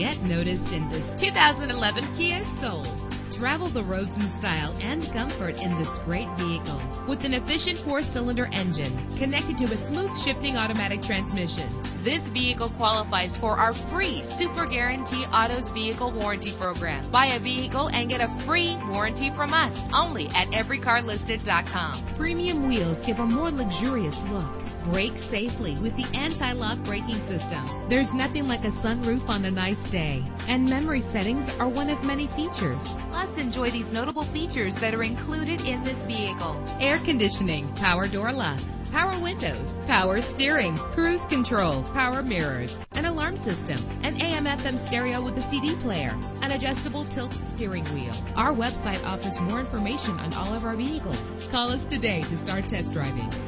get noticed in this 2011 Kia Soul. Travel the roads in style and comfort in this great vehicle. With an efficient 4-cylinder engine connected to a smooth shifting automatic transmission, this vehicle qualifies for our free Super Guarantee Autos Vehicle Warranty Program. Buy a vehicle and get a free warranty from us only at everycarlisted.com. Premium wheels give a more luxurious look. Brake safely with the anti-lock braking system. There's nothing like a sunroof on a nice day. And memory settings are one of many features. Plus, enjoy these notable features that are included in this vehicle: air conditioning, power door locks, power windows, power steering, cruise control, power mirrors, an alarm system, an AM/FM stereo with a CD player, an adjustable tilt steering wheel. Our website offers more information on all of our vehicles. Call us today to start test driving.